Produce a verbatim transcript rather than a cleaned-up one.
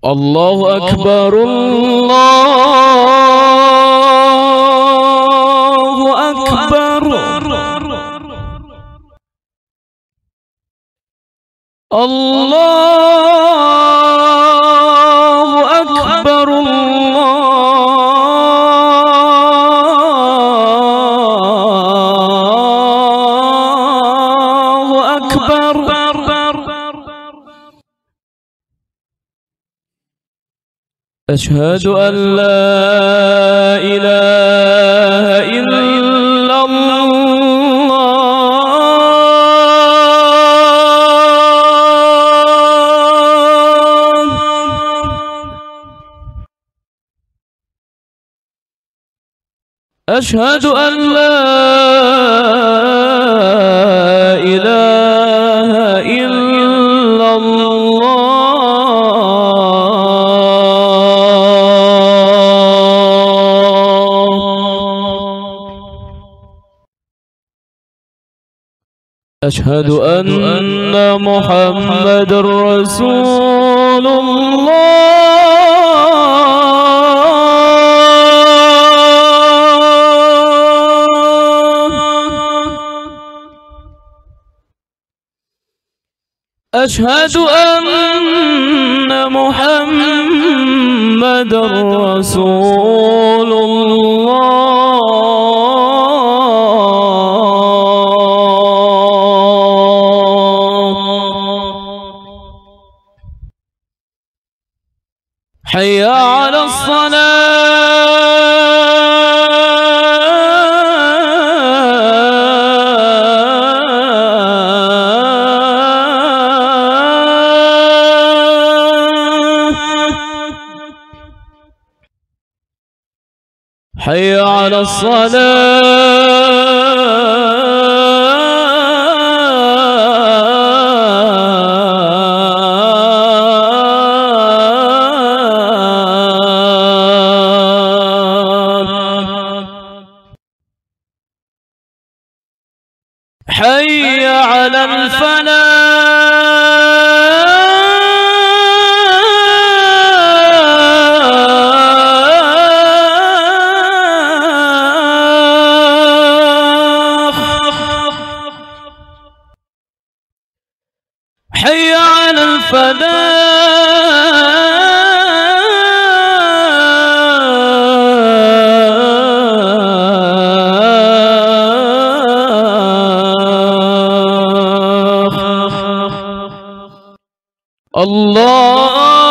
الله أكبر الله أكبر الله أكبر الله أكبر أشهد أن لا إله إلا الله أشهد أن لا إله إلا الله أشهد أن محمد رسول الله أشهد أن محمد رسول الله حي على حي على الصلاة حي على الفلاح حي على الفلاح الله